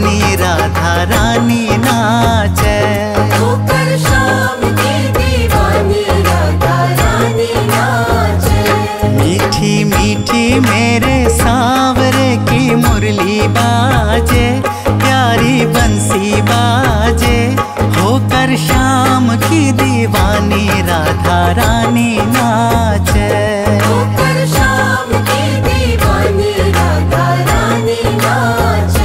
दीवानी राधा रानी नाचे। होकर शाम की दीवानी राधा रानी नाचे। मीठी मीठी मेरे सांवरे की मुरली बाजे, प्यारी बंसी बाजे, होकर शाम की दीवानी राधा रानी नाचे। होकर शाम की दीवानी राधा रानी नाचे।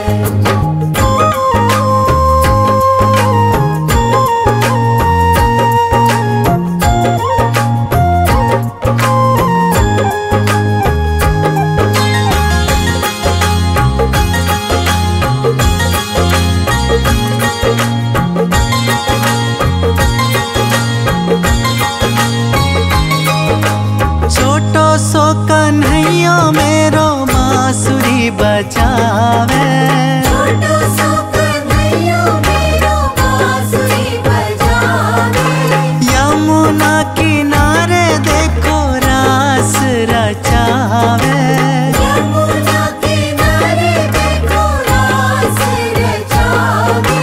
छोटो सो कन्हैया मेरो बांसुरी बजावे। छोटो सो कन्हैया मेरो बांसुरी बजावे। यमुना किनारे देखो रास रचावे। यमुना किनारे देखो रास रचावे।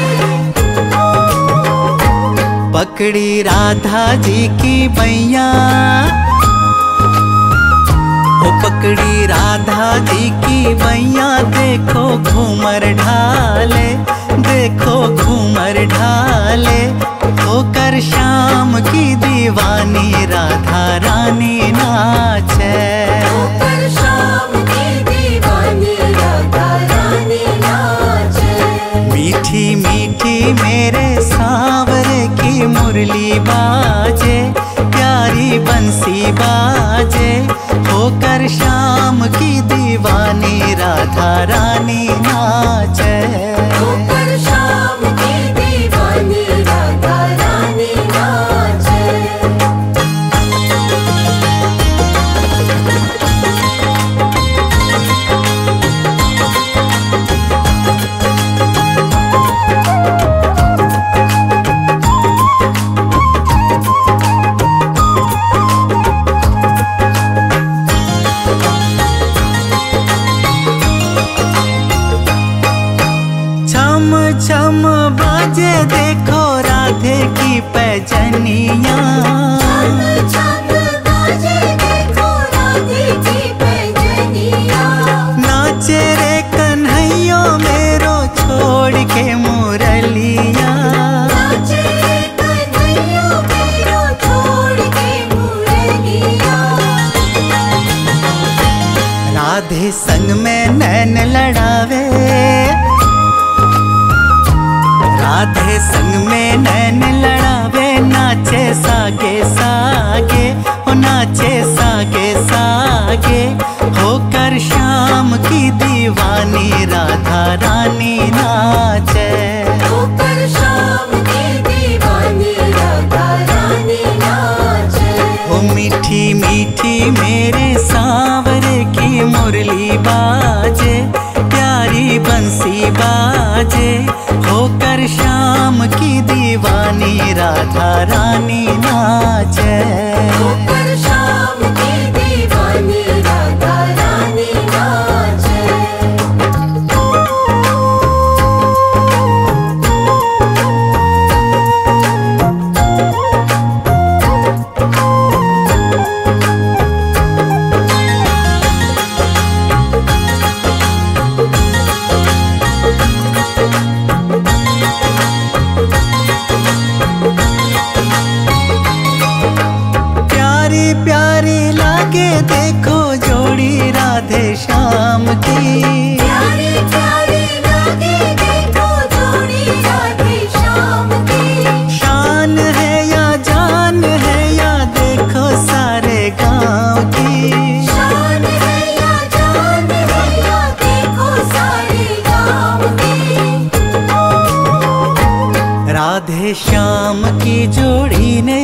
पकड़ी राधा जी की बैया, ओ पकड़ी राधा जी की बैया, देखो घूमर ढाले, देखो घूमर ढाले, होकर शाम की दीवानी राधा रानी नाचे। होकर शाम की दीवानी राधा रानी नाचे। मीठी मीठी मेरे सांवरे की मुरली बाजे, प्यारी बंसी बाजे, होकर शाम की दीवानी राधा रानी नाचे। होकर शाम की दीवानी राधा रानी नाचे। छम बाजे देखो राधे की पैजनिया। छम छम बाजे देखो राधे की पैजनिया। नाचे रे कन्हैया मेरो छोड़ के मुरलिया। नाचे रे कन्हैया मेरो छोड़ के मुरलिया। राधे संग में नैन लड़ावे, राधे संग में नैन लड़ावे, नाचे सागे सागे, ओ नाचे सागे सागे, होकर शाम की दीवानी राधा रानी नाचे। होकर शाम की दीवानी राधा रानी नाचे। ओ मीठी मीठी मेरे सांवरे की मुरली बाजे, प्यारी बंसी बाजे, होकर शाम की दीवानी राधा रानी नाचे। होकर शाम की दीवानी राधा रानी नाचे। प्यारी लागे देखो जोड़ी राधे श्याम की। प्यारी प्यारी लागे देखो जोड़ी राधे श्याम की। शान है या जान है या देखो सारे गांव की। शान है या जान है या देखो सारे गांव की। राधे श्याम की जोड़ी ने,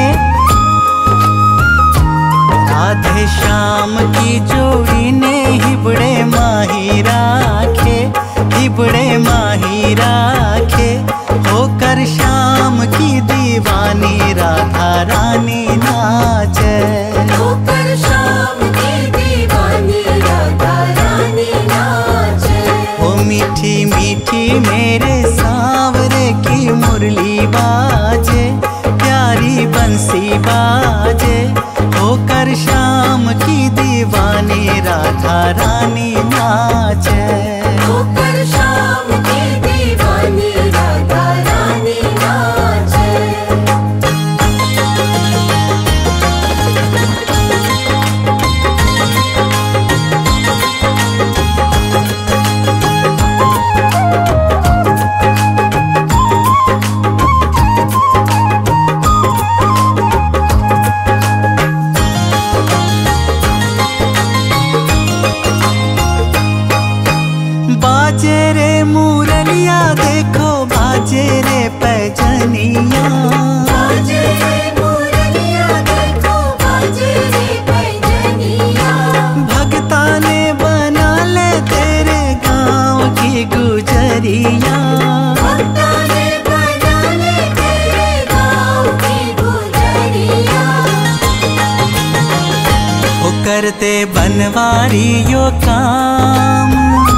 राधे श्याम की जोड़ी ने हिबड़े माही राखे, हिबड़े माही राखे, होकर शाम की दीवानी राधा रानी नाचे। होकर शाम की दीवानी राधा रानी नाचे। ओ मीठी मीठी मेरे सांवरे की मुरली बाजे, प्यारी बंसी बाजे, होकर शाम की दीवानी राधा रानी नाचे। होकर शाम की दीवानी राधा रानी नाचे। बाजे रे मुरलिया देखो बाजे रे पैजनिया, बाजे रे मुरलिया देखो बाजे रे पैजनिया। भगता ने बना ले तेरे गाँव की गुजरिया। भक्ता ने बना ले तेरे गाँव की गुजरिया। वो करते बनवारियों काम,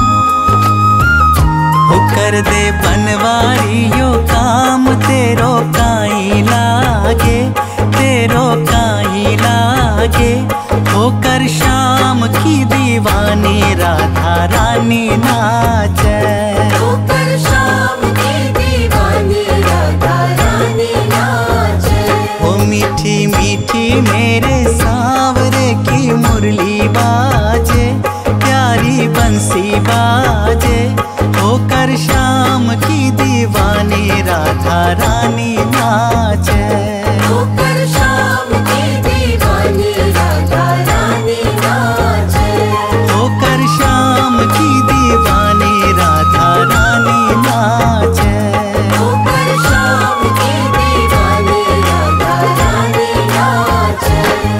वो कर दे बनवारियों काम, तेरो काई लागे, तेरो काई लागे। होकर शाम की दीवानी राधा रानी नाचे। होकर शाम की दीवानी राधा रानी नाचे। ओ मीठी मीठी मेरे सांवरे की मुरली बाजे, प्यारी बंसी बाजे, होकर शाम की दीवानी राधा रानी नाचे। होकर शाम की दीवानी राधा रानी नाचे। होकर शाम की दीवानी राधा रानी नाचे। होकर शाम की दीवानी राधा रानी नाचे।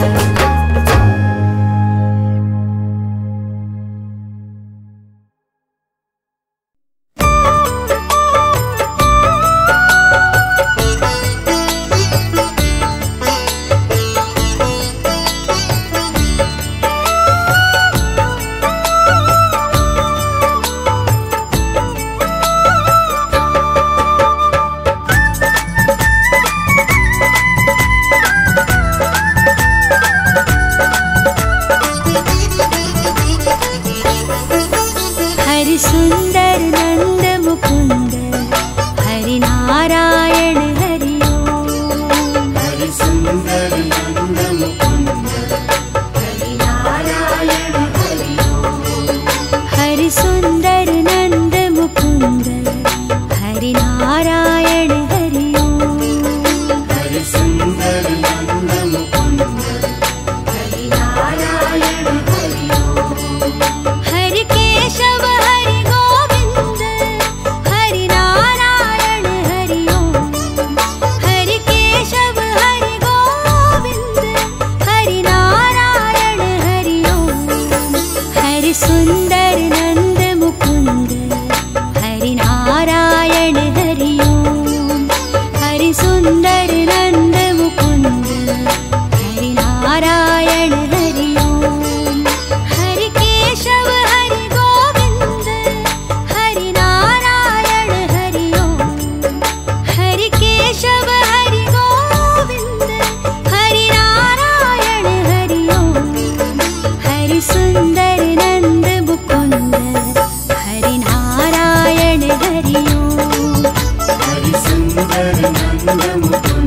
हरि सुंदर नंद मुकुंद, हरि नारायण हरि ओम। हरि सुंदर नंद मुकुंद, हरि नारायण हरि ओम। हरि सुंदर नंद मुकुंद, हरि नारायण हरि ओम। हरि सुंदर नंद मुकुंद, हरि नारायण हरि ओम। हरि केशव हरि गोविंद, हरि नारायण हरि ओम। हरि केशव हरि गोविंद, हरि नारायण हरि ओम। हरि सुंदर नंद मुकुंद, हरि नारायण हरि ओम। हरि सुंदर नंद मुकुंद, हरि नारायण हरि ओम। हरि केशव हरि गोविंद, हरि नारायण हरि ओम। हरि केशव हरि गोविंद, हरि नारायण हरि ओम। हरि सुंदर नंद मुकुंद, हरि नारायण हरि ओम। हरि सुंदर नंद मुकुंद,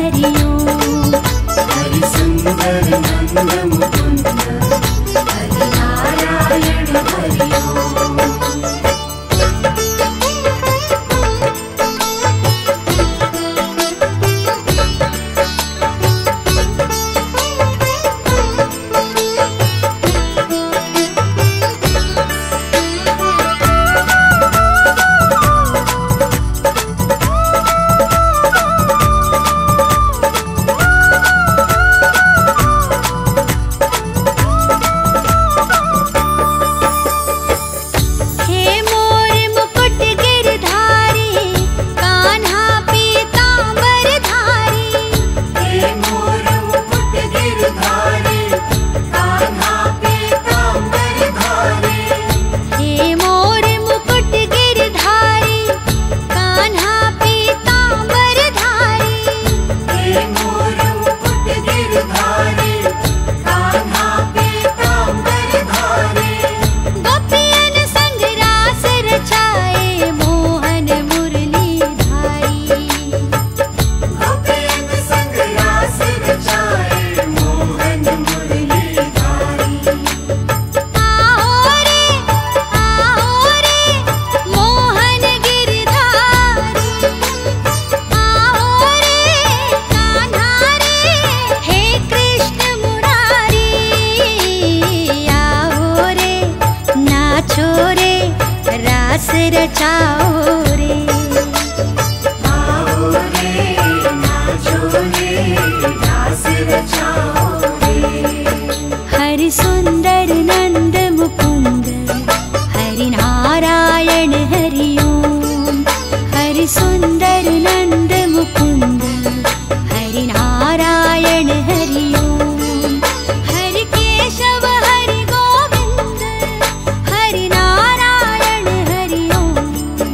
हरि ओम। हरि सुंदर नंद मुकुंद हरि नारायण हरि ओम। हरि सुंदर नंद मुकुंद हरि नारायण हरि ओम। हरि सुंदर नंद मुकुंद हरि नारायण हरि ओम। हरि केशव हरि गोविंद हरि नारायण हरि ओम।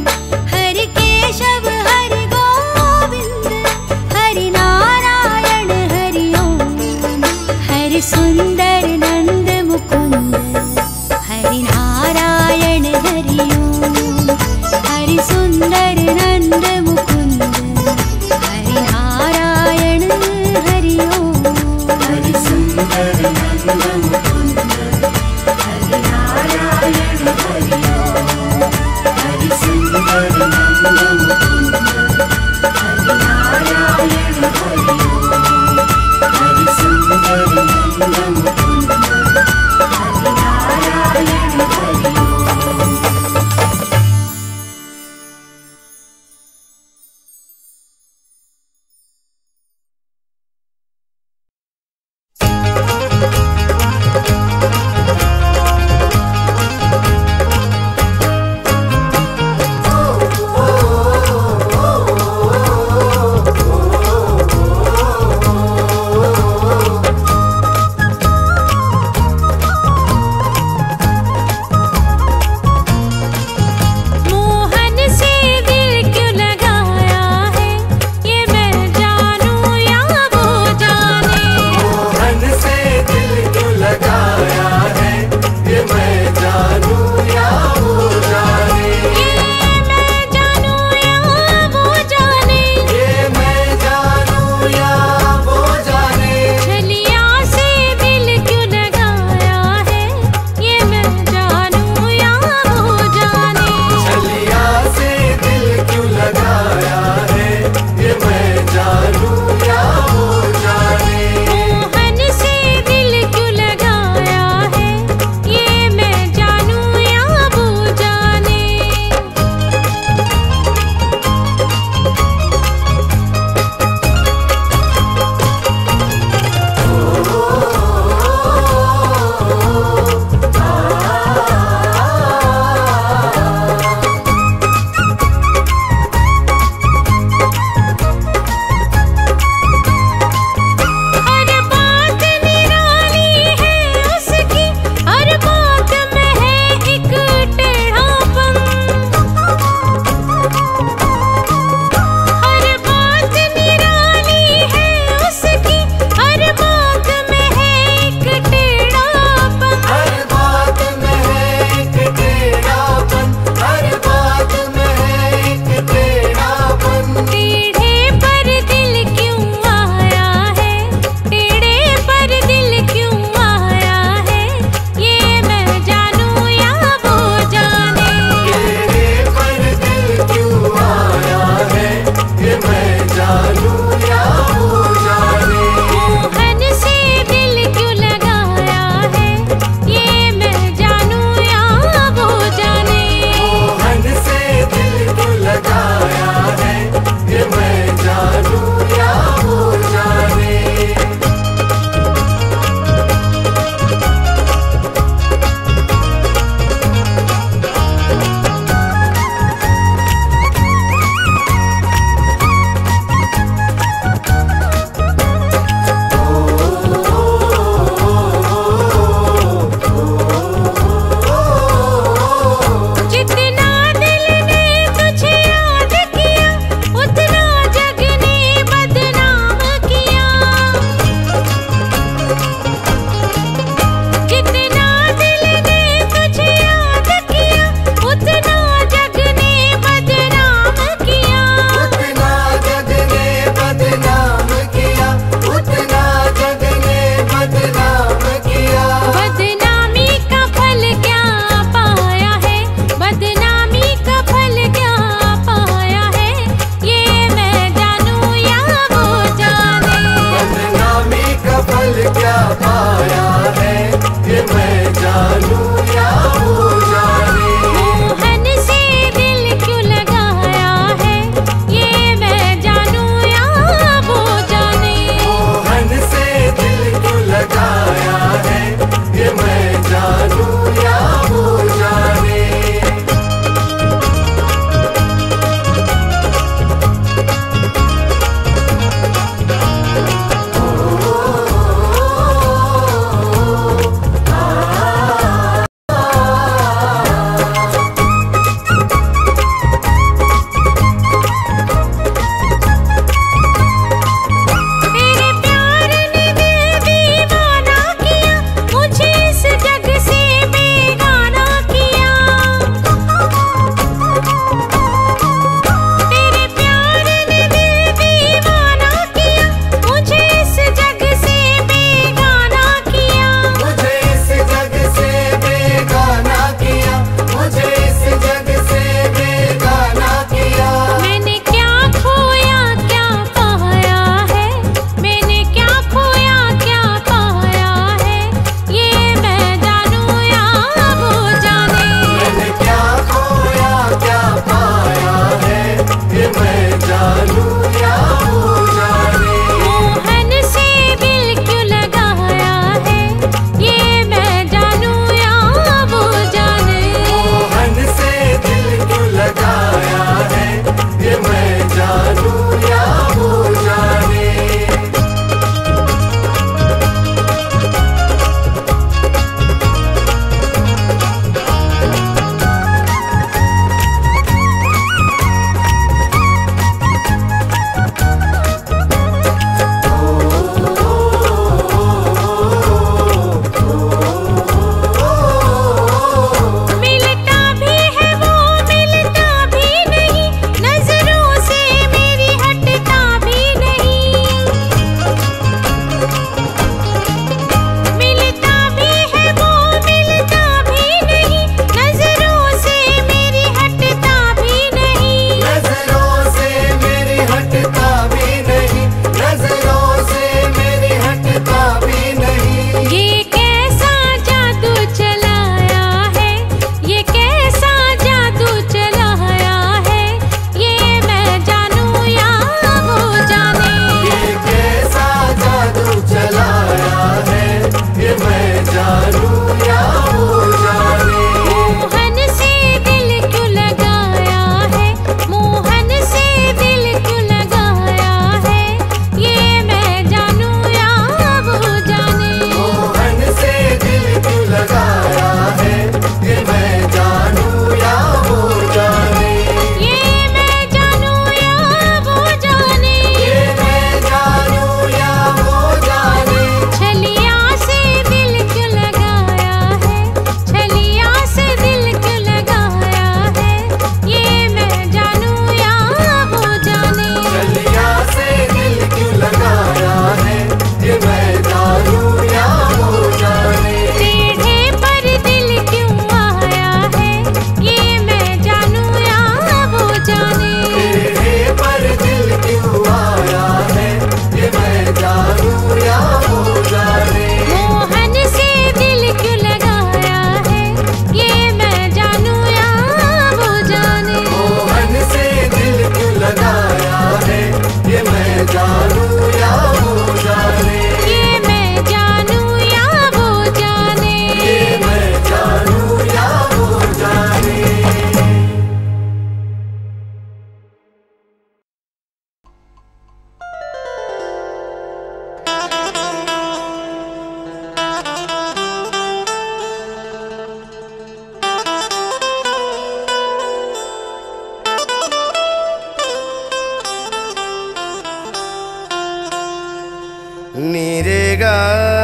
नीरे गा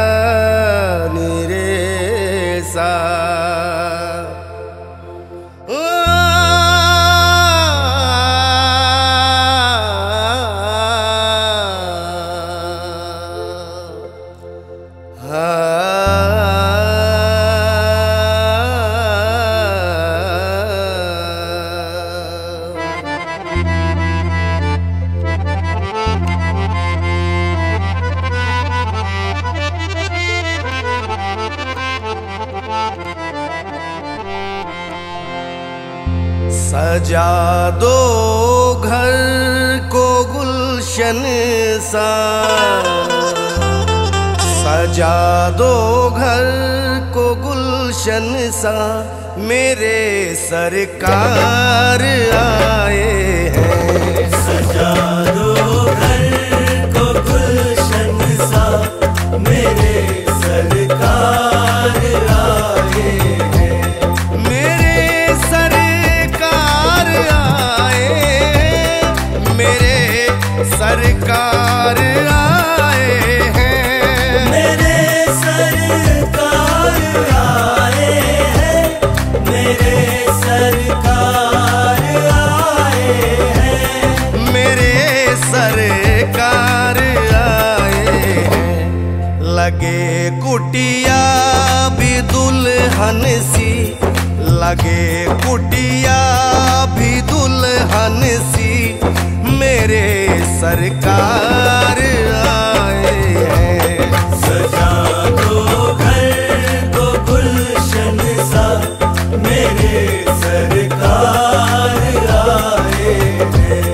नीरे सा सजा दो घर को गुलशन सा, सजा दो घर को गुलशन सा, मेरे सरकार आए हैं। सजा दो घर को गुलशन सा, मेरे सरकार आए हैं। मेरे सरकार आए, मेरे सरकार आए हैं। मेरे सरकार आए हैं, मेरे सरकार आए हैं। मेरे सरकार आए हैं। लगे कुटिया भी दुल्हन सी, लगे कुटिया भी दुल्हन सी, मेरे सरकार आए हैं। सजा दो घर को गुलशन सा, मेरे सरकार आए हैं।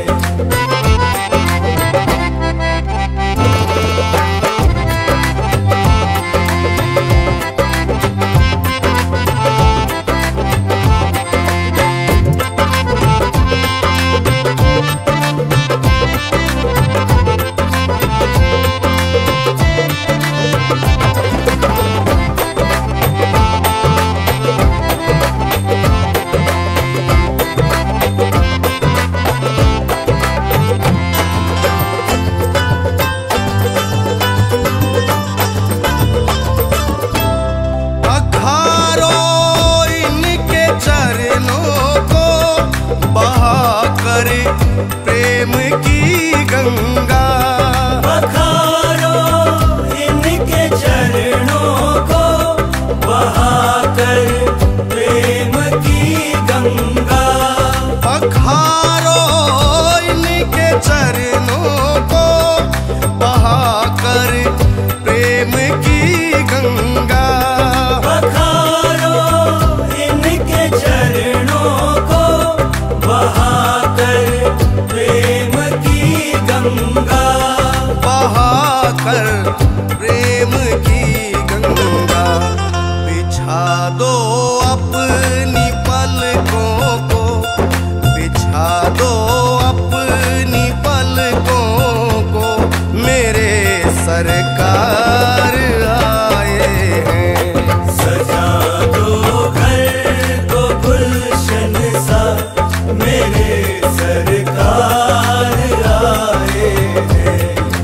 प्रेम की गंगा, पखारो इनके चरणों को, बहाकर प्रेम की गंगा। पखारो इनके चरणों को, बहाकर प्रेम की गंगा। पखारो इनके चरणों को, बहाकर प्रेम की गंगा। बहाकर प्रेम की गंगा। बिछा दो अपनी पलकों को, बिछा दो अपनी पलकों को, मेरे सरकार आए हैं। सजा दो घर को गुलशन सा, मेरे सरकार आए हैं।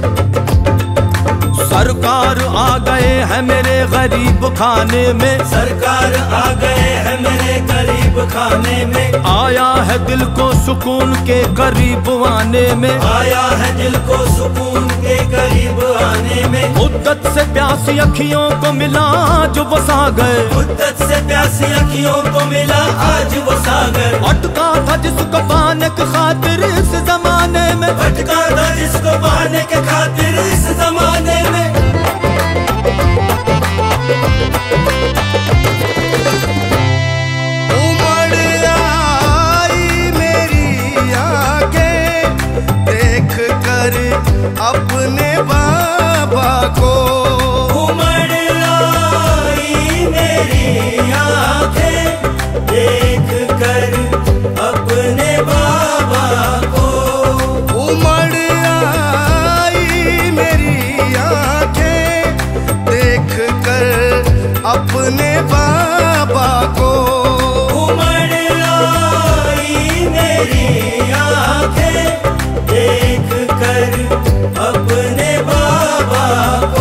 सरकार आ गए हैं मेरे गरीब खाने में, सरकार आ गए हैं मेरे गरीब खाने में। आया है दिल को सुकून के करीब आने में, आया है दिल को सुकून के करीब आने में। मुद्दत से प्यासी अखियों को मिला जो वो सागर, मुद्दत से प्यासी अखियों को मिला आज वो सागर। अटका था जिसको पाने के खातिर इस जमाने में, भटका था जिसको पाने के खातिर इस जमाने में। उमड़ आई मेरी आंखें देख कर अपने बाबा को। उमड़ आई मेरी आंखें देख कर अपने बाबा को। उमड़ आई मेरी आंखें देख कर अपने बाबा को। उमड़ आई मेरी आंखें देख कर अपने बाबा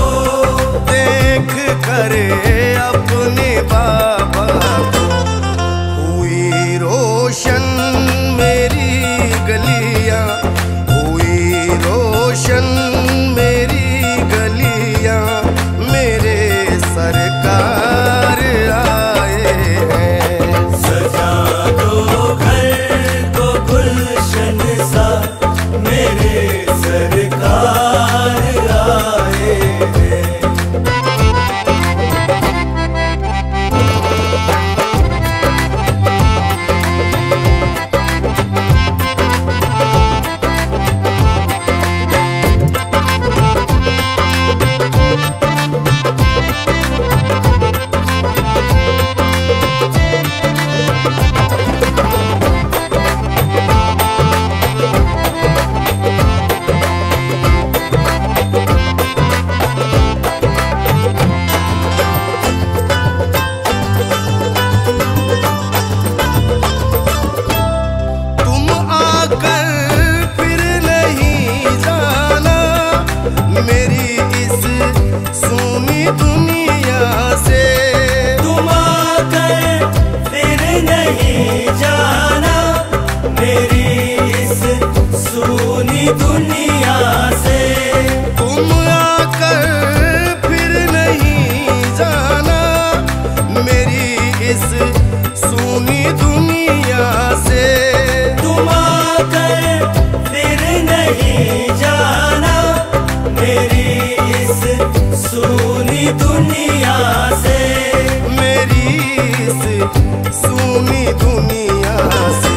इस सूनी दुनिया से। तुम आकर फिर नहीं जाना मेरी इस सूनी दुनिया से। तुम आकर फिर नहीं जाना मेरी इस सूनी दुनिया से। तुम आकर फिर नहीं जाना मेरी इस सूनी दुनिया से। मेरी इस सूनी दुनिया से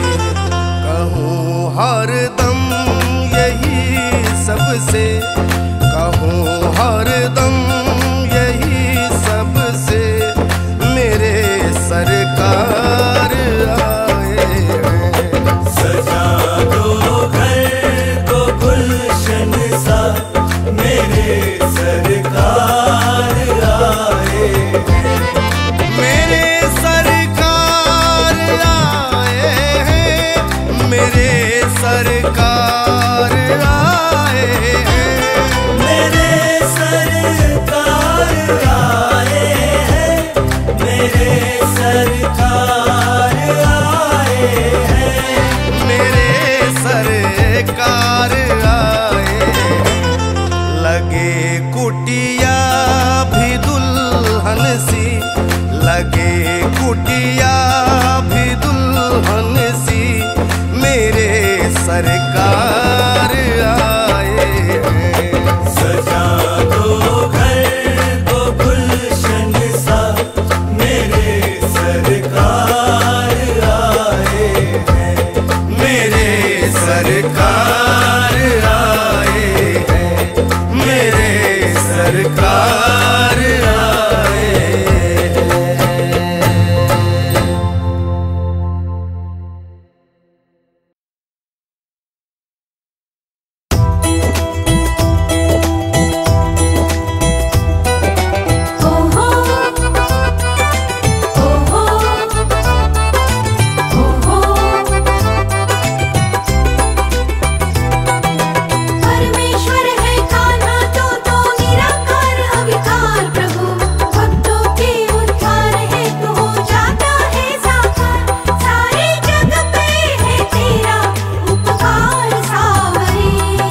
कहूँ हरदम यही सबसे, कहूँ हरदम यही सबसे मेरे सरकार आए हैं। सजा दो घर को गुलशन सा मेरे सरकार आए हैं। मेरे सरकार आए हैं, मेरे सरकार आए हैं। मेरे सरकार आए हैं, मेरे सरकार आए हैं। मेरे सरकार आए हैं। लगे कुटिया भी दुल्हन सी, लगे कुटिया भी दुल्हन सी मेरे सरकार आए हैं। सजा दो घर को गुलशन सा मेरे सरकार आए हैं। मेरे सरकार आए हैं, मेरे सरकार आए हैं। ओहो ओहो ओहो परमेश्वर है कान्हा तो निराकार अविकार प्रभु। भक्तों के उद्धार है तो हो जाता है साकार। सारे जग पे है तेरा उपकार सावरे।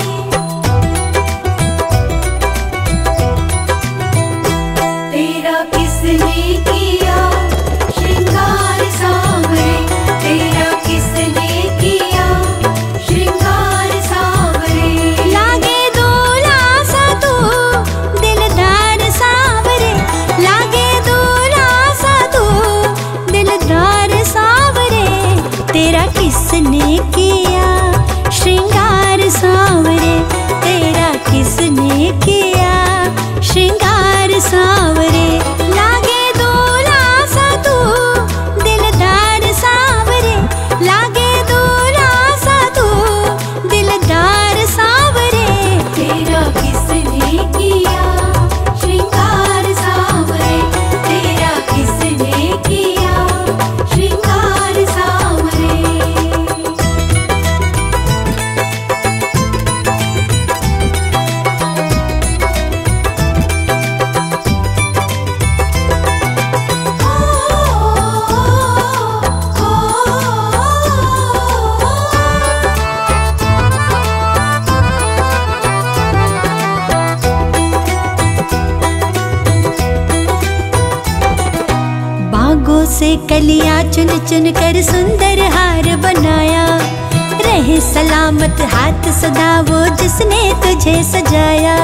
तेरा किसने किया श्रृंगार सांवरे। तेरा किसने किया श्रृंगार सांवरे। लागे दूल्हा सा तू दिलदार सांवरे, लागे दूल्हा सा तू दिलदार सांवरे। तेरा किसने किया श्रृंगार सांवरे, तेरा किसने किया श्रृंगार सांवरे। लागे दूल्हा सा तू दिलदार सांवरे, लागे दूल्हा सा तू दिलदार सांवरे। तेरा किसने किया श्रृंगार सांवरे। तेरा किसने किया श्रृंगार सांवरे। बागों से कलियां चुन चुन कर सुंदर हार बनाया। रहे सलामत हाथ सदा वो जिसने तुझे सजाया।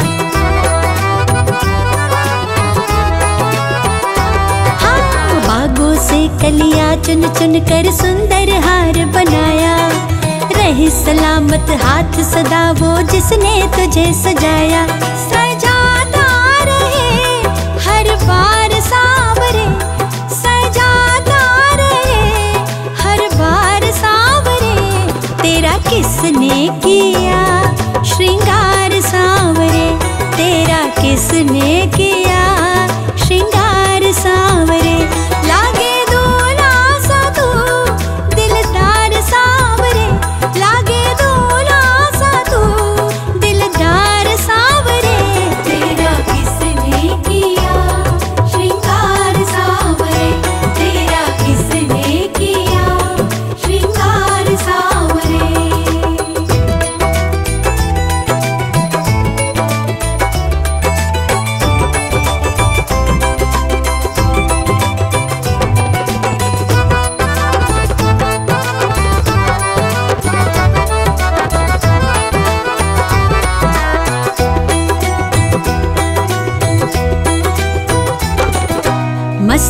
हाँ, बागों से कलियां चुन चुन कर सुंदर हार बनाया। रहे सलामत हाथ सदा वो जिसने तुझे सजाया। सजाता रहे हर बार सांवरे, सजाता रहे हर बार सांवरे। तेरा किसने किया श्रृंगार सांवरे, तेरा किसने किया श्रृंगार सांवरे। लागे दूल्हा सा तू दिलदार सांवरे, लागे दूल्हा सा तू दिलदार सांवरे।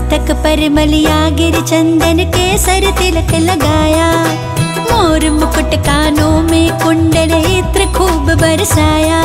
मस्तक पर मलिया गिर चंदन केसर तिलक लगाया, मोर मुकुट कानों में कुंडल इत्र खूब बरसाया।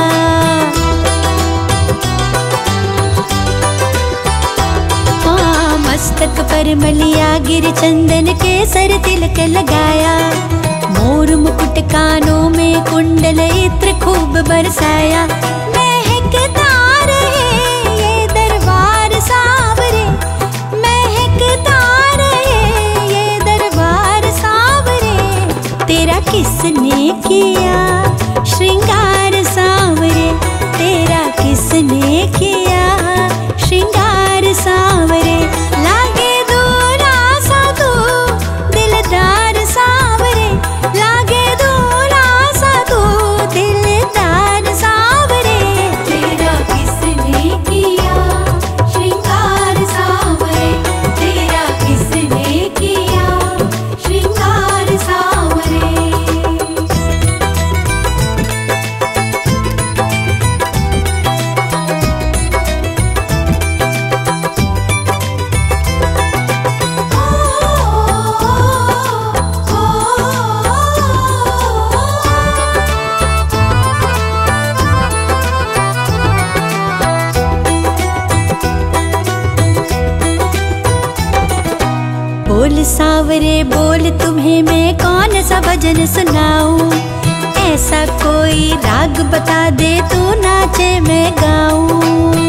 मस्तक पर मलिया गिर चंदन केसर तिलक लगाया, मोर मुकुट कानों में कुंडल इत्र खूब बरसाया। महकता रहे ये दरबार सांवरे, महकता रहे ये दरबार सांवरे, तेरा किसने किया श्रृंगार सांवरे, तेरा किसने किया श्रृंगार सांवरे। लागे दूल्हा सा तू दिलदार सांवरे, लागे दूल्हा सा तू दिलदार सांवरे, तेरा किसने किया श्रृंगार सांवरे, तेरा किसने किया श्रृंगार सांवरे। बोल सांवरे बोल तुम्हें मैं कौन सा भजन सुनाऊं, ऐसा कोई राग बता दे तू नाचे मैं गाऊं।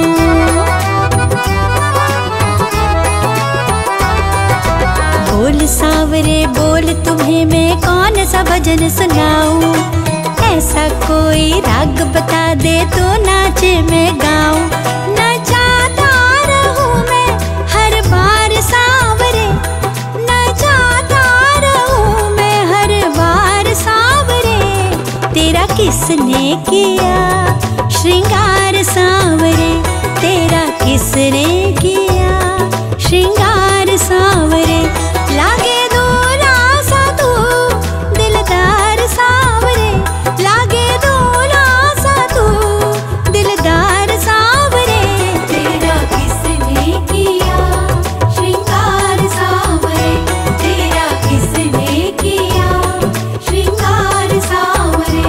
बोल सांवरे बोल तुम्हें मैं कौन सा भजन सुनाऊं, ऐसा कोई राग बता दे तू नाचे मैं गाऊं। नचाता रहूं मैं हर बार सांवरे, नचाता रहूं मैं हर बार सांवरे, तेरा किसने किया श्रृंगार सांवरे, तेरा किसने किया श्रृंगार सांवरे। लागे दूल्हा सा तू दिलदार सांवरे, लागे दूल्हा सा तू दिलदार सांवरे, तेरा किसने किया श्रृंगार सांवरे, तेरा किसने किया श्रृंगार सांवरे।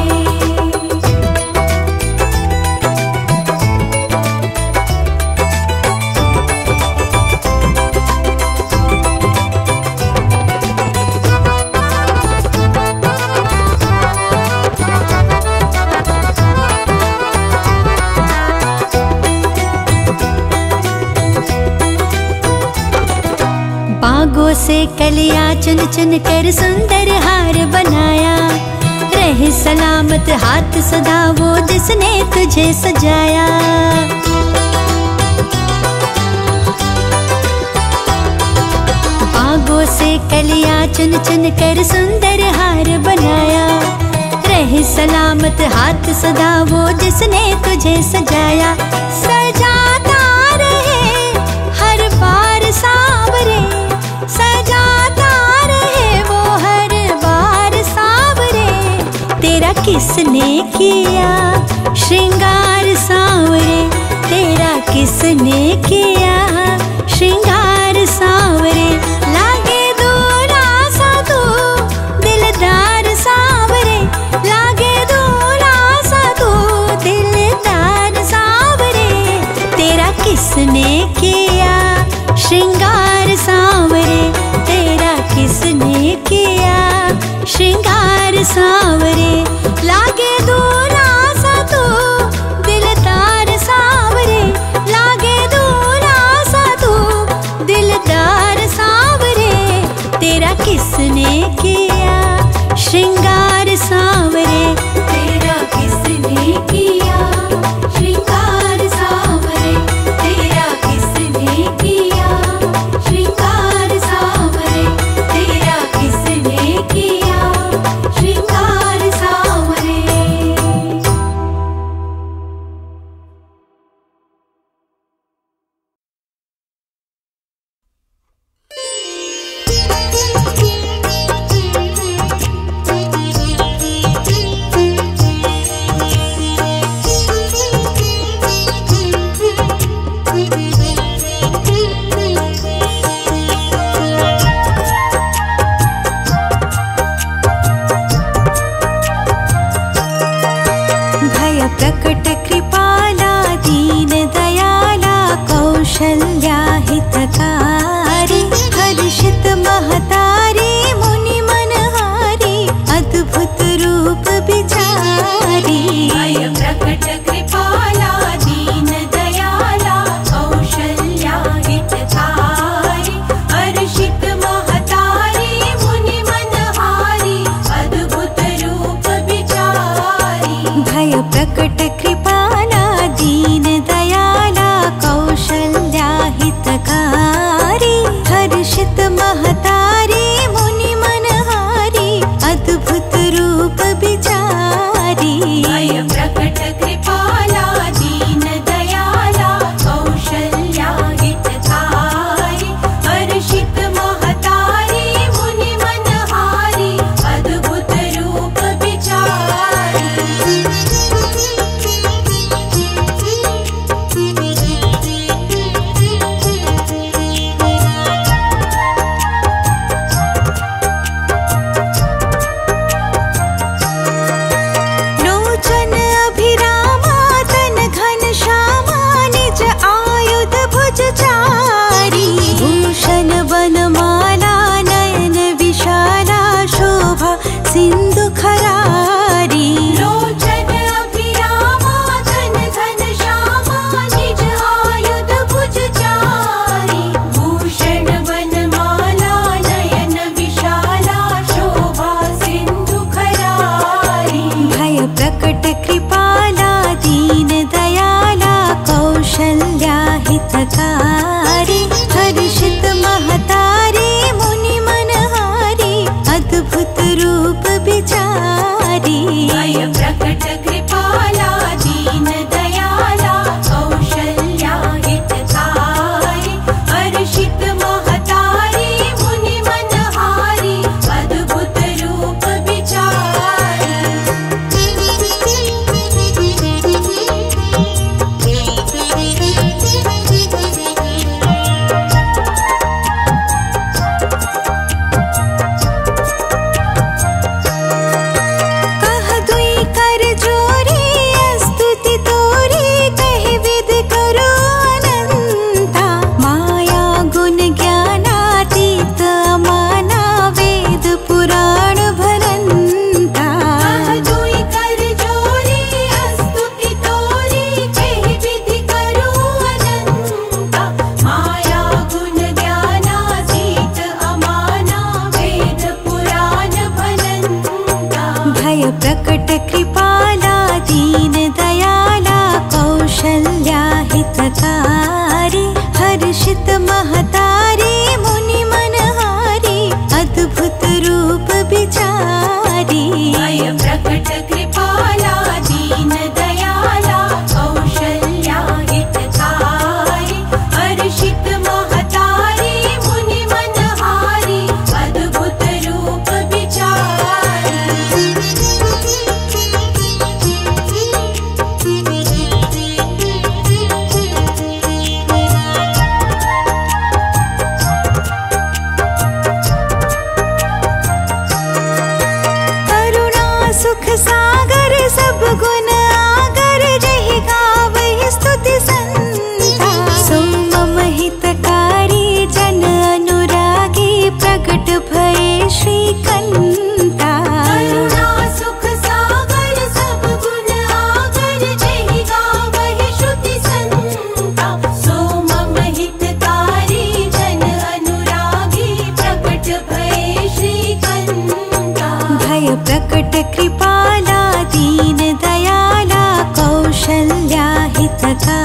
बागों से कलियां चुन चुन कर सुंदर हार बनाया, रहे सलामत हाथ सदा वो जिसने तुझे सजाया। बागों से कलियां चुन चुन कर सुंदर हार बनाया, रहे सलामत हाथ सदा वो जिसने तुझे सजाया। सजाता रहे हर बार सांवरे, सजाता रहे वो हर बार सांवरे, तेरा किसने किया श्रृंगार सांवरे, तेरा किसने किया श्रृंगार सांवरे। लागे दूल्हा सा तू दिलदार सांवरे, लागे दूल्हा सा तू दिलदार सांवरे, तेरा किसने किया श्रृंगार सांवरे, तेरा किसने किया श्रृंगार सांवरे। लागे दूल्हा सा तू दिलदार सांवरे, लागे दूल्हा सा तू दिलदार सांवरे, तेरा किसने किया श्रृंगार सांवरे, तेरा किसने किया श्रृंगार सांवरे, तेरा किसने किया श्रृंगार सांवरे, तेरा किसने किया श्रृंगार सांवरे।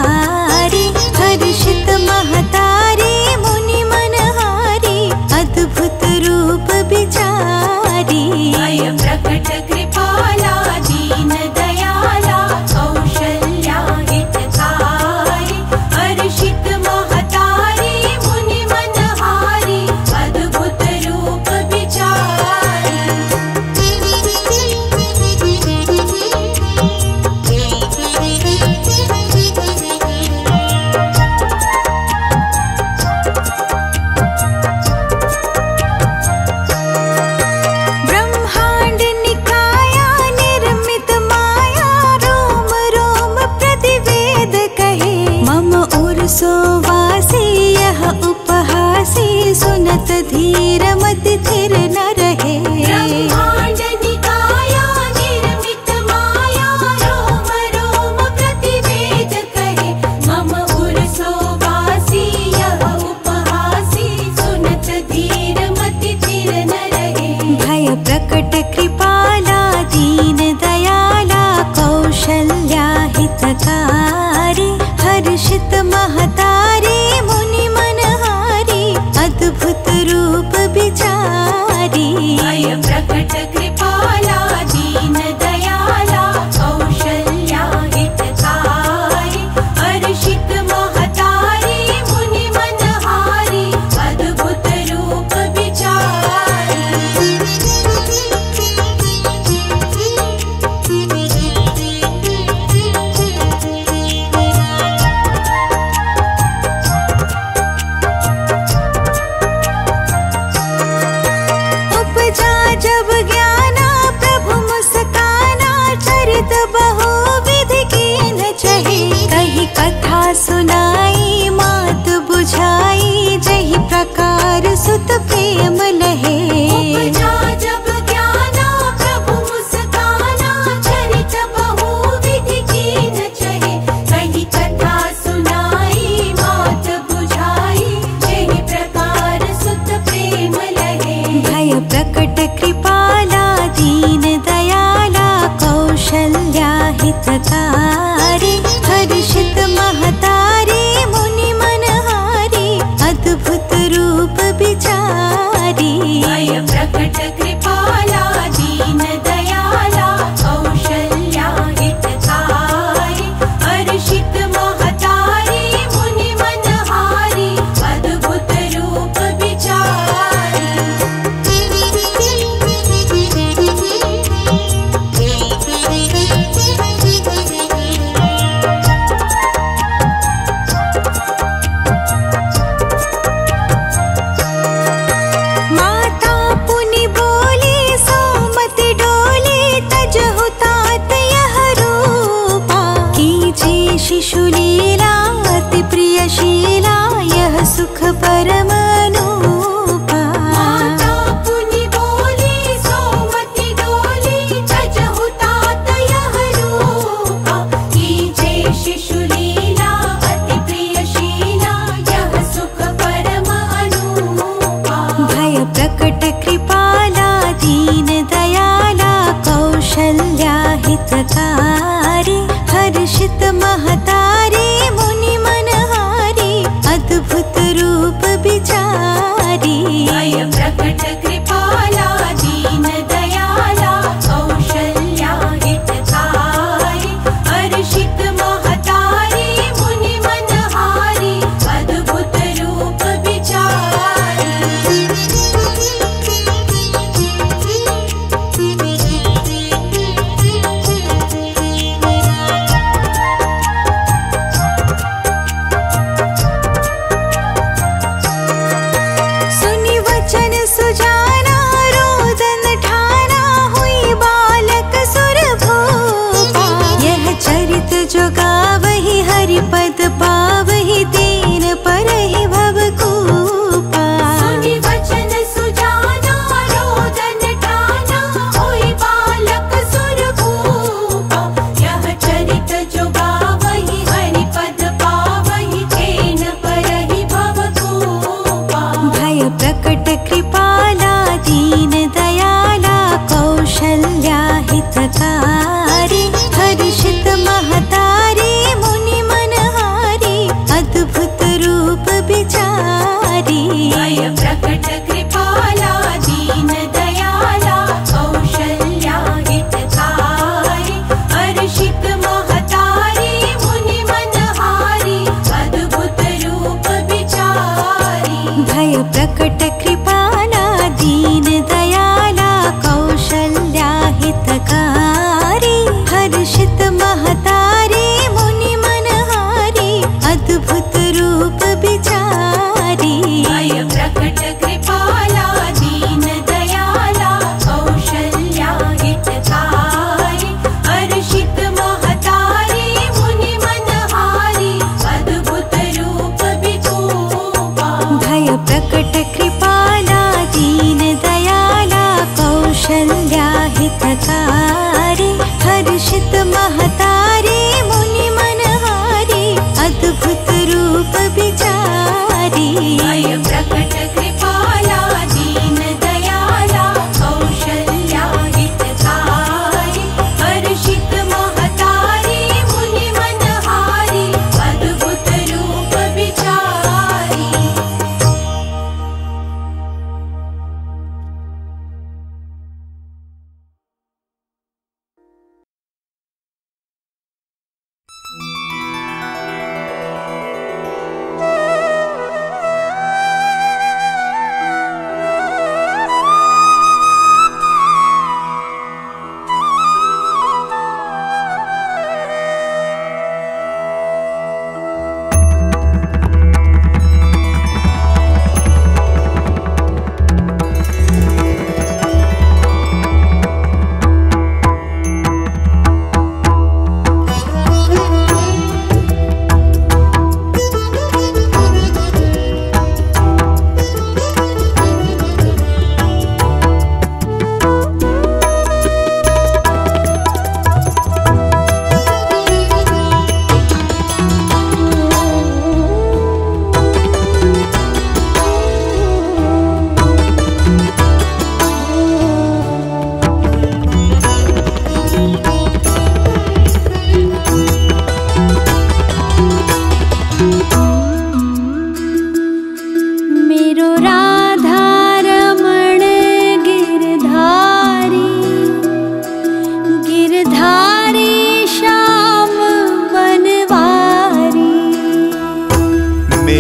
हितकारी, हर्षित महतारी मुनि मनहारी, अद्भुत रूप विचारी। भय प्रकट कृपाला दीन दयाला कौशल्या हितकारी, हर्षित महतारी मुनि मनहारी, अद्भुत रूप विचारी। ब्रह्मांड निकाया निर्मित माया, रोम रोम प्रतिवेद कहे, मम उर सोवासी यह उपहासी, सुनत धीर मति थिर न रहे। ब्रह्मांड निकाया निर्मित माया, रोम रोम प्रतिवेद कहे, मम उर सोवासी यह उपहासी, सुनत धीर मति थिर न रहे। भय प्रकट कृपाला दीन दयाला कौशल्या हितकारी, हर्षित महतारी मुनि मनहारी, अद्भुत रूप विचारी। भय प्रकट कृपाला दीन दयाला कौशल्या हितकारी, हर्षित महतारी मुनि मनहारी, अद्भुत रूप विचारी। उपजा जब ज्ञाना प्रभु मुस्काना, चरित बहुविध कीन चहे, कही कथा सुनाई मात बुझाई, जही प्रकार सुत प्रेम लहे। उपजा जब ज्ञाना प्रभु मुस्काना, चरित बहुविध कीन चहे, कही कथा सुनाई मात बुझाई, जही प्रकार सुत प्रेम लहे। भय प्रकट कृपाला दीन दयाला कौशल्या हितकारी, हर्षित महतारी मुनि मनहारी, अद्भुत रूप विचारी। भय प्रकट कृपाला दीन दयाला कौशल्या हितकारी, हर्षित महतारी मुनि मनहारी, अद्भुत रूप विचारी। माता पुनि बोली सोमति डोली, तजहु तात यह रूपा, कीजे शिशु लीला अति प्रियशीला, यह सुख परम अनूपा। माता पुनि बोली सोमति डोली, तजहु तात यह रूपा, कीजे शिशु लीला अति प्रियशीला, यह सुख परम अनूपा। भय प्रकट कृपाला दीन दयाला कौशल्या हितकारी, हर्षित महतारी मुनि मनहारी, अद्भुत रूप विचारी।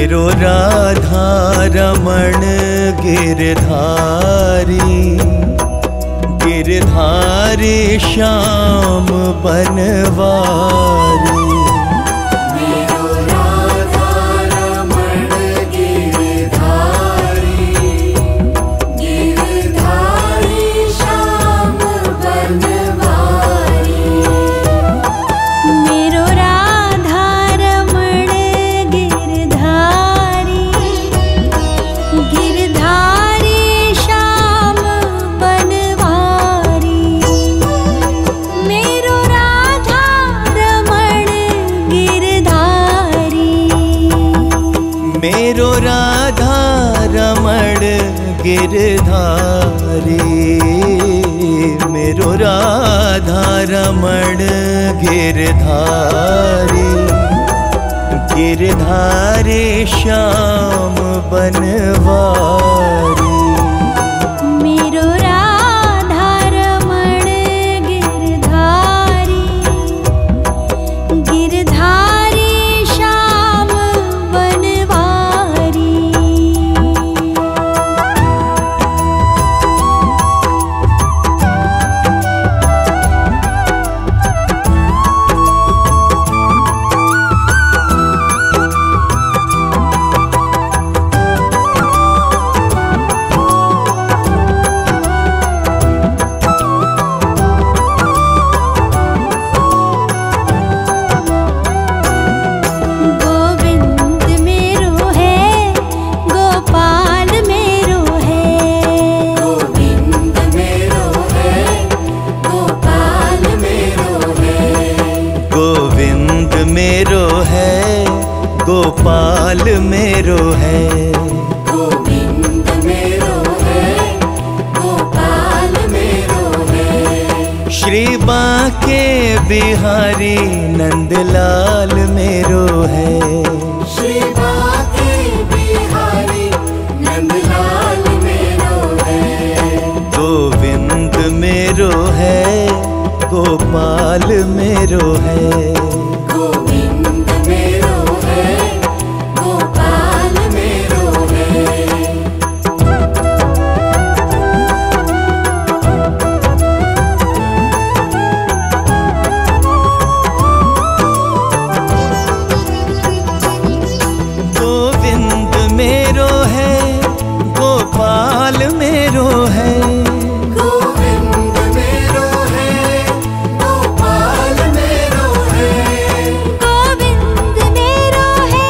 मेरो राधा रमण गिरधारी, गिरधारी श्याम बनवारी। मेरो राधा रमण गिरधारी, गिरधारी श्याम बनवारी। मेरो राधा रमण गिरधारी, गिरधारी श्याम बनवारी। मेरो राधा रमण गिरधारी, मेरो राधा रमण गिरधारी, मेरो राधा रमण गिरधारी, गिरधारी श्याम बनवारी। मेरो राधा रमण गिरधारी, गिरधारी श्याम बनवारी। गोविंद मेरो है, गोपाल मेरो है। गोविंद मेरो है, गोपाल मेरो है। गोविंद मेरो है, गोपाल मेरो है। गोविंद मेरो है, गोपाल मेरो है। श्री बांके बिहारी नंदलाल मेरो है। श्री बांके बिहारी नंदलाल मेरो है। गोविंद मेरो है, गोपाल मेरो है। गोविंद मेरो है, गोपाल मेरो है। गोविंद मेरो है, गोपाल मेरो है। गोविंद मेरो है, गोपाल मेरो है। गोविंद मेरो है,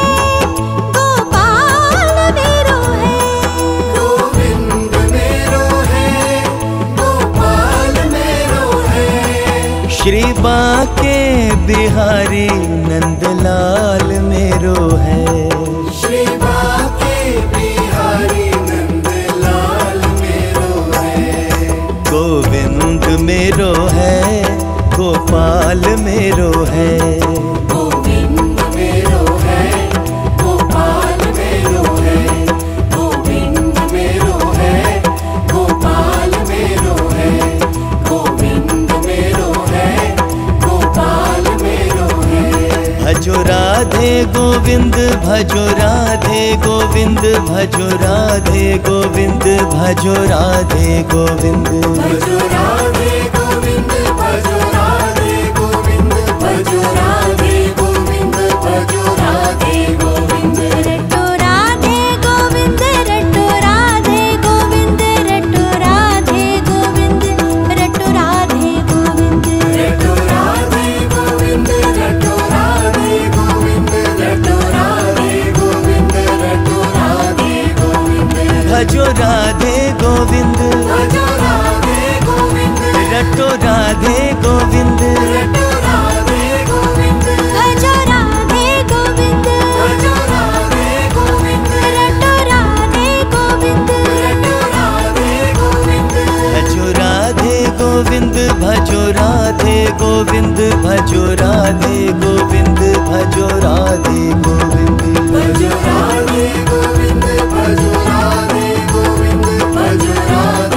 गोपाल मेरो है। गोविंद मेरो है, गोपाल मेरो है। श्री बांके बिहारी नंदलाल मेरो है। श्री बांके बिहारी नंदलाल मेरो है। गोविंद मेरो है, गोपाल मेरो है। गोविंद मेरो है, गोपाल मेरो है। गोविंद मेरो है, गोपाल मेरो है। गोविंद मेरो है, गोपाल मेरो है। भजो राधे गोविंद, भजो राधे गोविंद, भजो राधे गोविंद, भजो राधे गोविंद। भजो राधे गोविंद, भजो राधे गोविंद, भजो राधे गोविंद, भजो राधे गोविंद। रटो राधे गोविंद, रटो राधे गोविंद, रटो राधे गोविंद, रटो राधे गोविंद। रटो राधे गोविंद, रटो राधे गोविंद, रटो राधे गोविंद, रटो राधे गोविंद। भजो राधे गोविंद, भजो राधे गोविंद, रटो राधे गोविंद। रटो राधे गोविंद, भजो राधे गोविंद, भजो राधे गोविंद, रटो राधे गोविंद। रटो राधे गोविंद। भजो राधे गोविंद, भजो राधे गोविंद, भजो राधे गोविंद, भजो राधे गोविंद। भजो राधे गोविंद, भजो राधे गोविंद, भजो राधे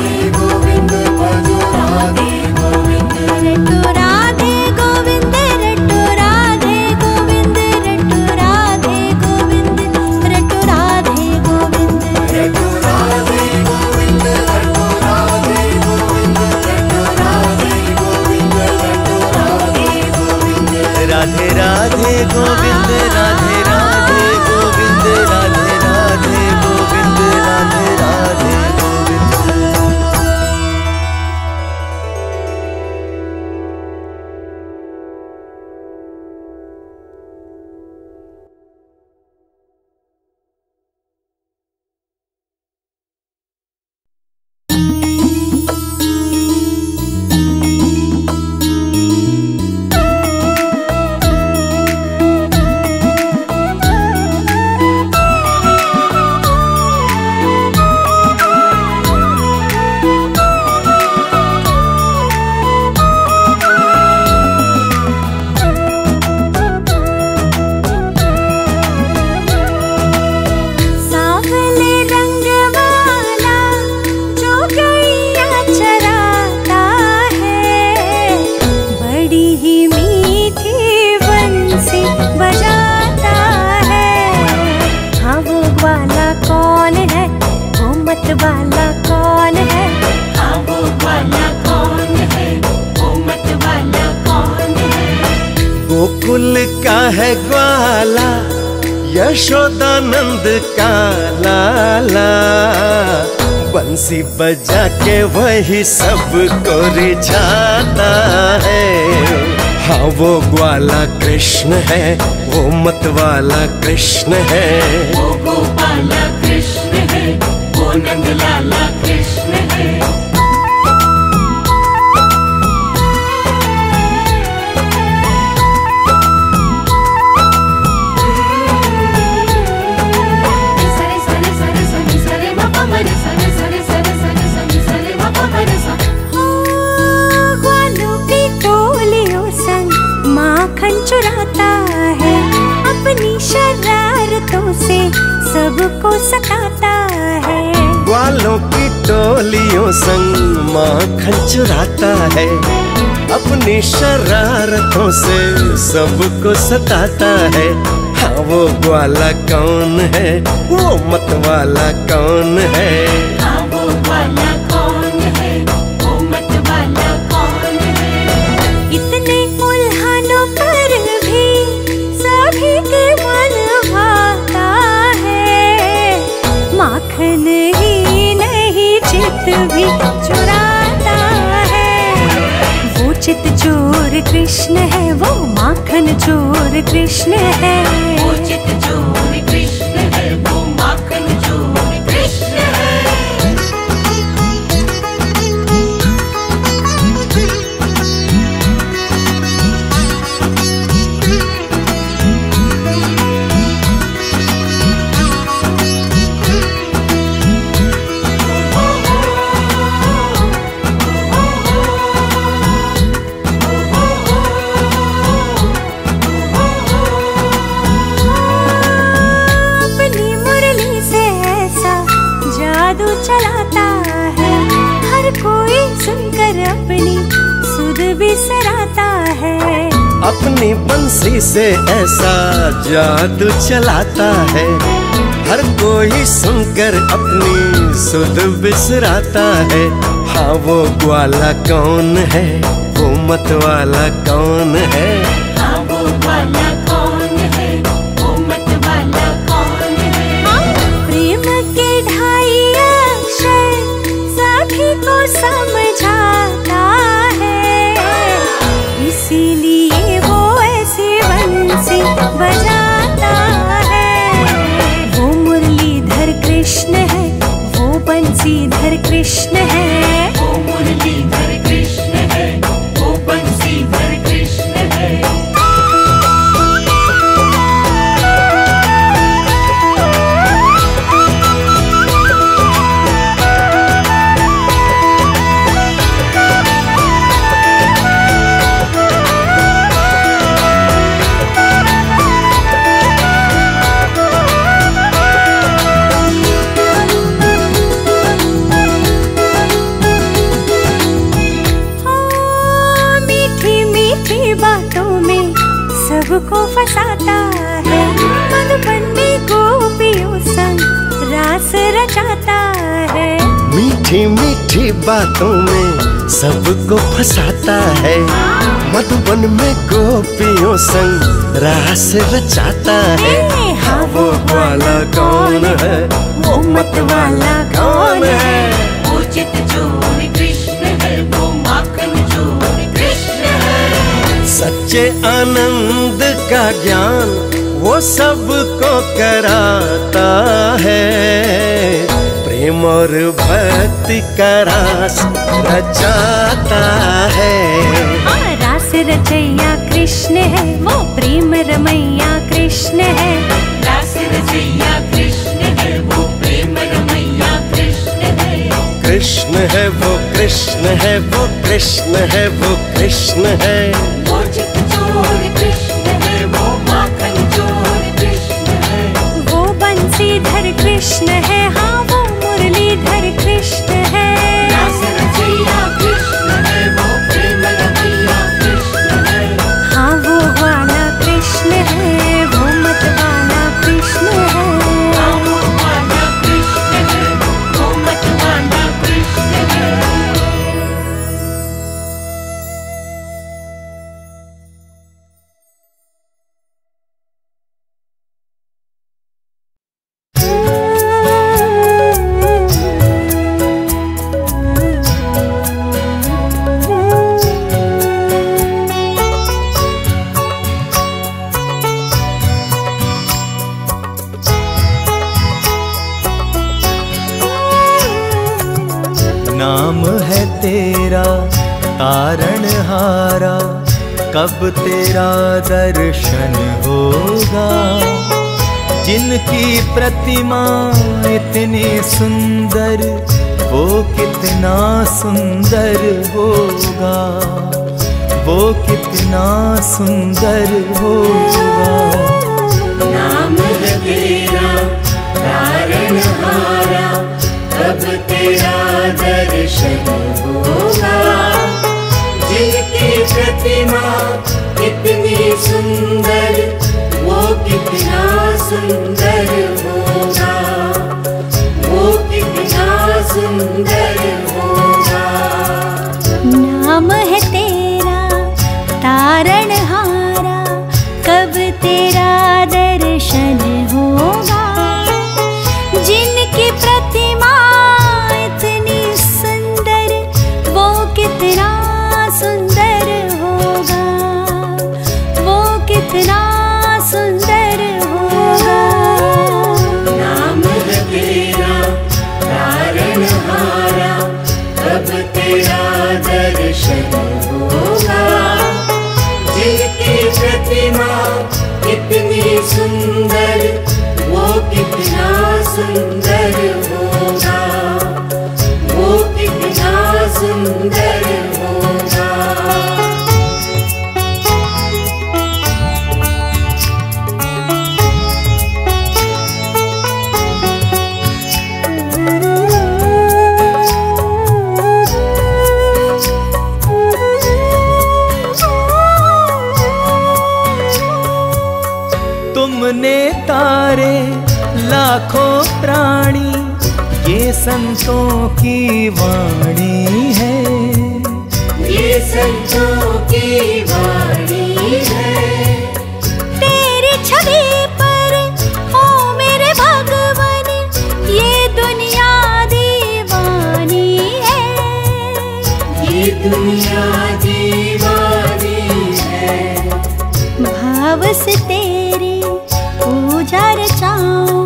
वाला कौन है? हाँ वो ग्वाला कौन है, वो मत वाला कौन है? गोकुल का है ग्वाला, यशोदानंद का लाला, बंसी बजा के वही सबको रिझाता है। हाँ वो ग्वाला कृष्ण है, वो मत वाला कृष्ण है। वो गोपाला कृष्ण है, वो नंदलाला कृष्ण है। चुराता है, अपनी शरारतों से सबको सताता है। ग्वालों की टोलियों संग माखन चुराता है, अपनी शरारतों से सबको सताता है। हाँ वो ग्वाला कौन है, वो मत वाला कौन है? हाँ वो ग्वाला कौन है, वो मत वाला कौन है? इतने उल्हानों पर भी सभी के मन भाता है। माखन ही नहीं चित भी चुराता है। वो चित चोर कृष्ण है, वो माखन चोर कृष्ण है। वो चित चोर कृष्ण है, वो माखन चोर कृष्ण है। चलाता है, हर कोई सुनकर अपनी सुध बिसराता है। अपनी बंसी से ऐसा जादू चलाता है, हर कोई सुनकर अपनी सुध बिसराता है। हाँ वो ग्वाला कौन है, वो मत वाला कौन है? हाँ वो ग्वाला कौन है, वो मत वाला कौन है? प्रेम के ढाई सभी को समझाता है, इसीलिए वो ऐसी बंसी बजाता है। वो मुरलीधर कृष्ण है, वो बंसीधर कृष्ण है। वो मुरलीधर कृष्ण है, वो बंसीधर कृष्ण है। सबको फंसाता है, मधुबन में गोपियों संग रास रचाता है। मीठी मीठी बातों में सबको फंसाता है, मधुबन में गोपियों संग रास रचाता है। हाँ वो ग्वाला कौन है, वो मत वाला कौन है? वो चित चोर कृष्ण है, वो माखन चोर कृष्ण है। सच्चे आनंद का ज्ञान वो सबको कराता है, प्रेम और भक्ति का रास रचाता है। रास रचैया कृष्ण है, वो प्रेम रमैया कृष्ण है। रास रचैया कृष्ण है, वो प्रेम रमैया कृष्ण है। कृष्ण है वो कृष्ण है, वो कृष्ण है, वो कृष्ण है। वो चित चोर कृष्ण है, वो माखन चोर कृष्ण है। वो बंसीधर कृष्ण है, हाँ वो मुरलीधर कृष्ण है। रास रचैया कृष्ण है, वो प्रेम रमैया कृष्ण है। हाँ वो वाला कृष्ण है, वो मत वाला कृष्ण है। हाँ वो वाला कृष्ण है, वो मत तारणहारा कब तेरा दर्शन होगा। जिनकी प्रतिमा इतनी सुंदर वो कितना सुंदर होगा, वो कितना सुंदर होगा। नाम है तेरा तारणहारा कब तेरा दर्शन होगा। जिनकी प्रतिमा इतनी सुंदर वो कितना सुंदर होगा, वो कितना सुंदर होगा। नाम है तेरा तारणहारा कब तेरा दर्शन होगा। जिनकी प्रतिमा इतनी सुंदर वो कितना सुंदर होगा, वो कितना सुंदर होगा। नाम है तेरा तारणहारा कब तेरा दर्शन होगा। जिनकी प्रतिमा इतनी सुंदर वो कितना सुंदर होगा, वो कितना सुंदर होगा। तुमने तारे लाखों प्राणी ये संतों की वाणी है, ये संतों की वाणी है। तेरी छवि पर हो मेरे भगवान ये दुनिया दीवानी है, ये दुनिया दीवानी है। भाव से तेरी पूजा रचाऊं,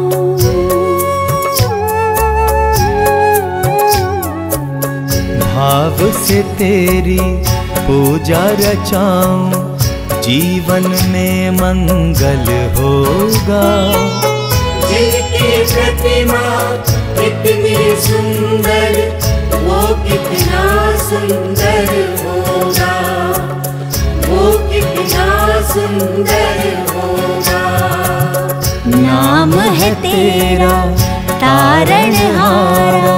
भाव से तेरी पूजा रचाऊं। जीवन में मंगल होगा। जिनकी प्रतिमा इतनी सुंदर वो कितना सुंदर होगा, वो कितना सुंदर होगा। नाम है तेरा तारणहारा।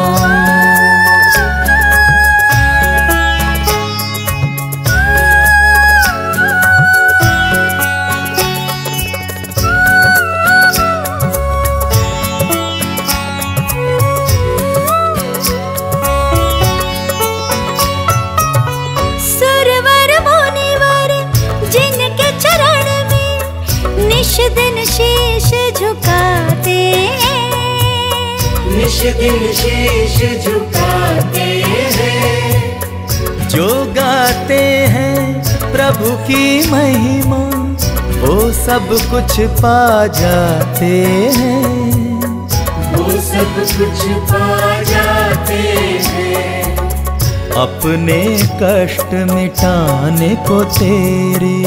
सुरवर मुनिवर जिनके चरण में निश दिन शीश झुकाते हैं, निश दिन शीश झुकाते हैं। जो गाते हैं प्रभु की महिमा वो सब कुछ पा जाते हैं, वो सब कुछ पा जाते हैं। अपने कष्ट मिटाने को तेरे,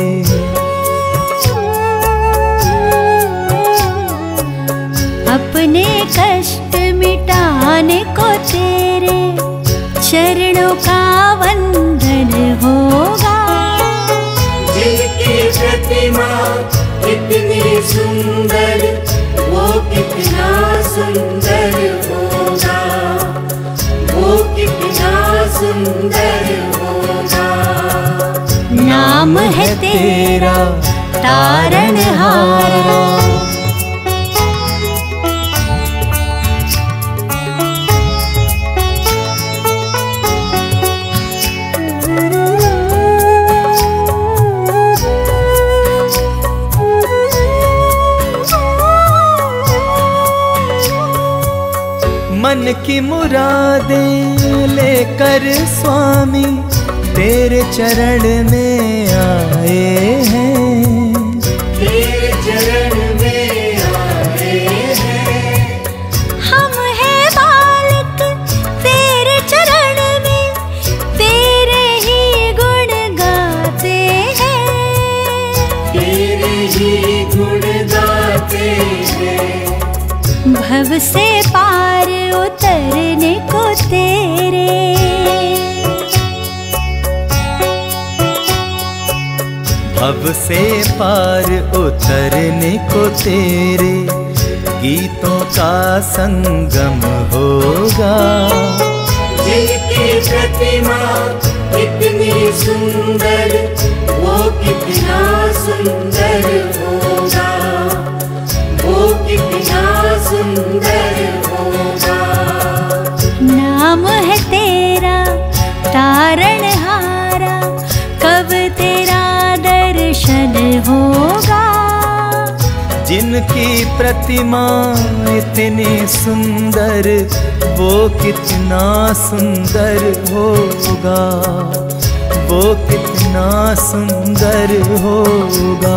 अपने कष्ट मिटाने को तेरे चरणों का वंदन होगा। जिनकी प्रतिमा इतनी सुंदर वो कितना सुंदर होगा, वो कितना सुंदर होगा। नाम है तेरा तारणहारा। मन की मुरादें लेकर स्वामी तेरे चरण में आए हैं, तेरे चरण में आए हैं। हम हैं बालक तेरे चरण में तेरे ही भव से पार उतरने को तेरे। भव से पार उतरने को तेरे गीतों का संगम होगा। जिनकी प्रतिमा कितनी सुंदर, वो कितना सुंदर होगा, वो कितना सुंदर होगा। नाम है तेरा तारणहारा, कब तेरा दर्शन होगा। जिनकी प्रतिमा इतनी सुंदर, वो कितना सुंदर होगा, वो कितना सुंदर होगा।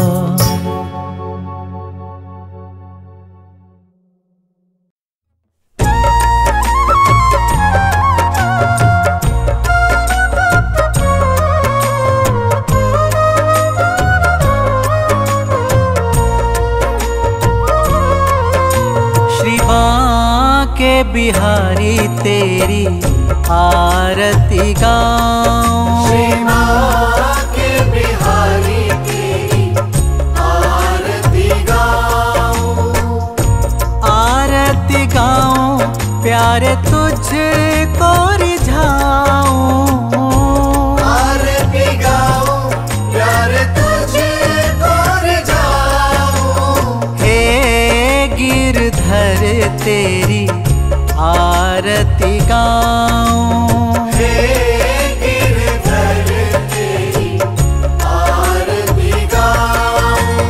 बिहारी तेरी आरती गाऊं। श्री माँ के बिहारी तेरी आरती गाऊं। आरती गाऊं प्यारे तुझको रिझाऊं। आरती गाऊं प्यारे तुझको रिझाऊं। हे गिरधर तेरी आरती गाऊं। हे गिरधर तेरी आरती गाऊं।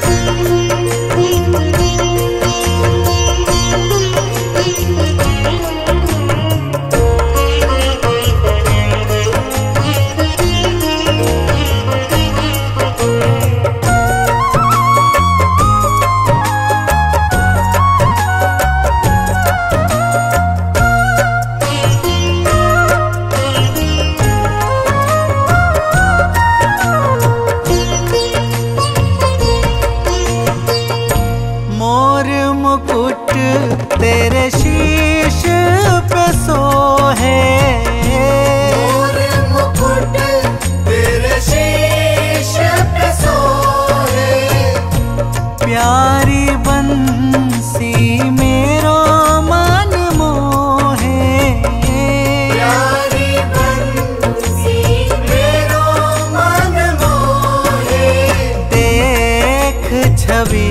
तेरे शीश पे सोहे। मोर मुकुट तेरे शीश पे सोहे। प्यारी बंसी मेरो मन मोहे। प्यारी बंसी मेरो मन मोहे। देख छवि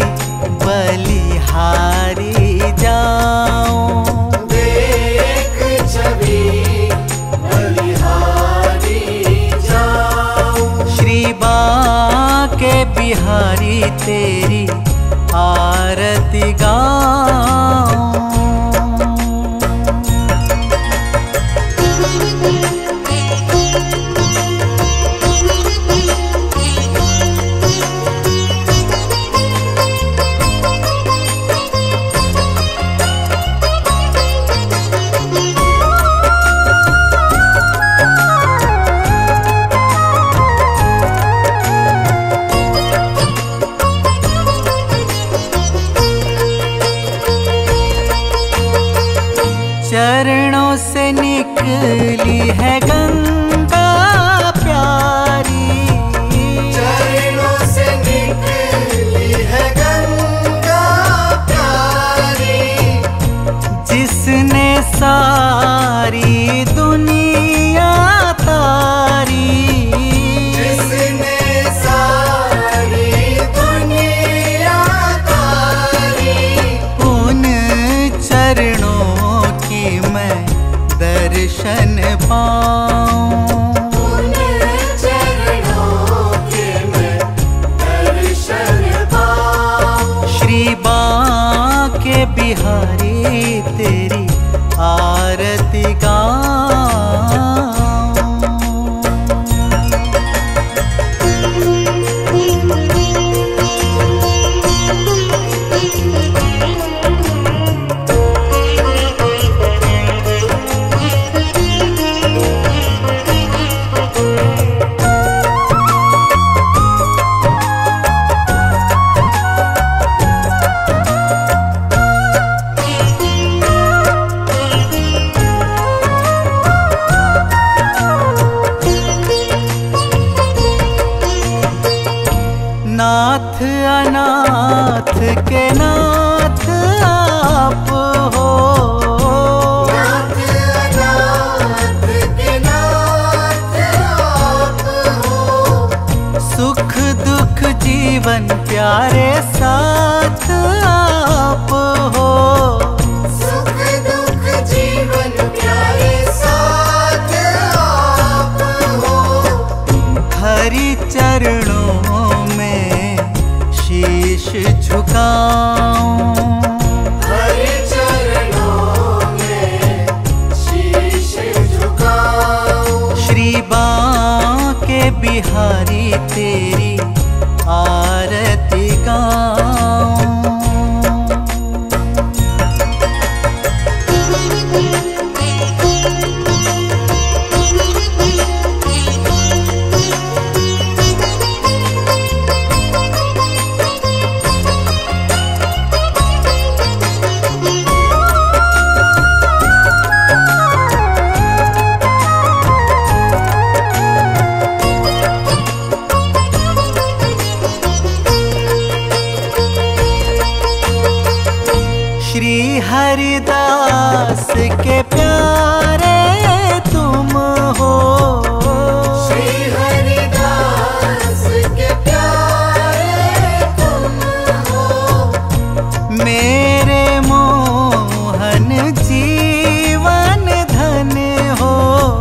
बलिहारी जाऊं। देख छवि बलिहारी जाऊं। श्री बांके बिहारी तेरी आरती गाऊं। चरणों से निकली है गंगा प्यारी। चरणों से निकली है गंगा प्यारी। जिसने सारी दुनिया तारी। जिसने सारी दुनिया तारी। उन चरणों मैं दर्शन पाऊं। उन चरणों के मैं दर्शन पाऊं। श्री बांके बिहारी तेरी आरती गाऊं। आप हो। नाथ अनाथ के नाथ आप हो। सुख दुख जीवन प्यारे साथ आप हो। सुख दुख जीवन प्यारे साथ आप हो। हरि चरणों में शीश झुकाऊं। हरि चरणों में शीश झुकाऊं। श्री बांके बिहारी तेरी आरती गाऊं। श्री हरिदास के प्यारे तुम हो। श्री हरिदास के प्यारे तुम हो। मेरे मोहन जीवन धन हो।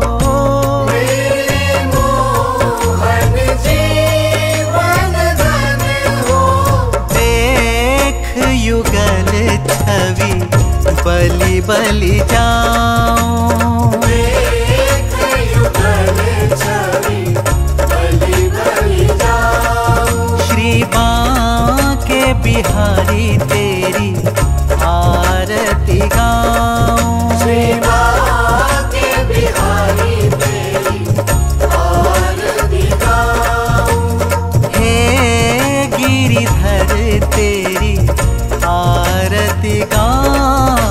मेरे मोहन जीवन धन हो। देख युगल छवि बलि बलि जाऊं। देख युगल छवि बलि बलि जाऊं। श्री बांके बिहारी तेरी आरती गाऊं। श्री बांके बिहारी तेरी आरती गाऊं। हे गिरिधर तेरी आरती गाऊं।